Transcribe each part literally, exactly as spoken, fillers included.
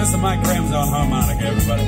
This is Mike Gramza on harmonica, everybody.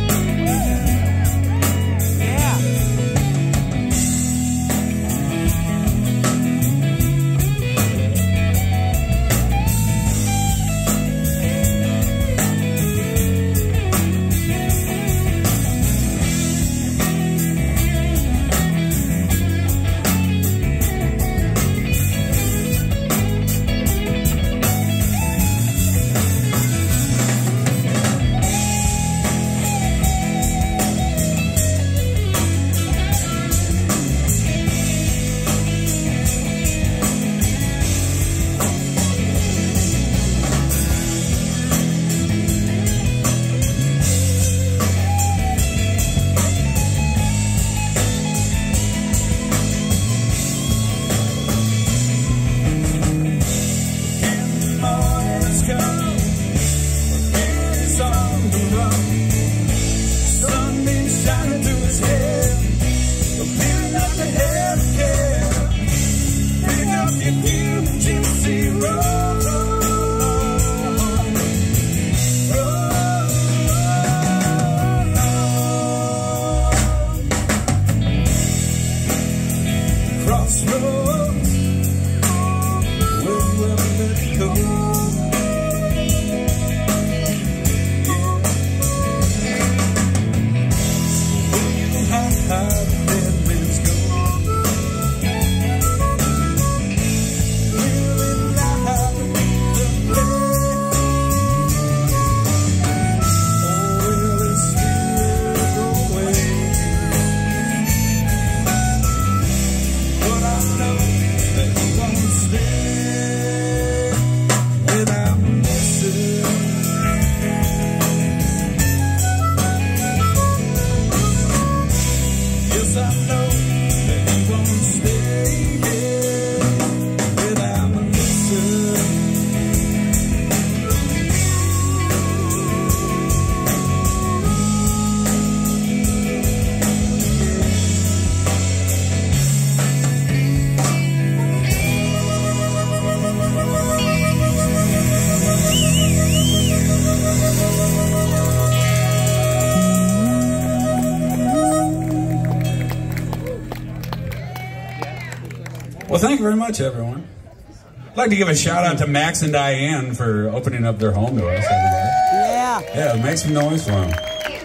Well, thank you very much, everyone. I'd like to give a shout out to Max and Diane for opening up their home to us, everybody. Yeah. Yeah, make some noise for them.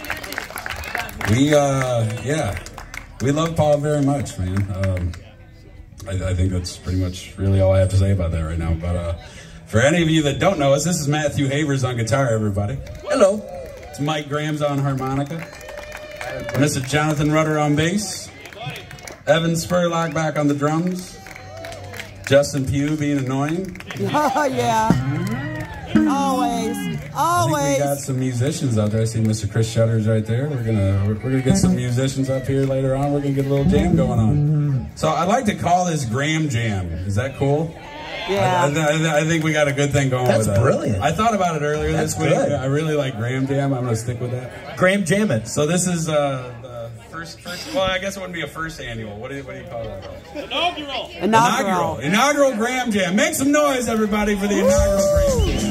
We, uh, yeah, we love Paul very much, man. Um, I, I think that's pretty much really all I have to say about that right now. But uh, for any of you that don't know us, this is Matthew Havers on guitar, everybody. Hello. It's Mike Gramza on harmonica. And this is Jonathan Rutter on bass. Evan Spurlock back on the drums. Justin Pugh being annoying. Oh, yeah. Always. Always. I think we got some musicians out there. I see Mister Chris Shutters right there. We're gonna we're, we're gonna get some musicians up here later on. We're gonna get a little jam going on. So I like to call this Gram Jam. Is that cool? Yeah. I, I, I think we got a good thing going That's with that. That's brilliant. I thought about it earlier That's this week. good. I really like Gram Jam. I'm gonna stick with that. Gram Jam it. So this is uh, the first, first. Well, I guess it wouldn't be a first annual. What do you, what do you call that? Inaugural. Inaugural. Inaugural Gram Jam. Make some noise, everybody, for the inaugural Gram Jam.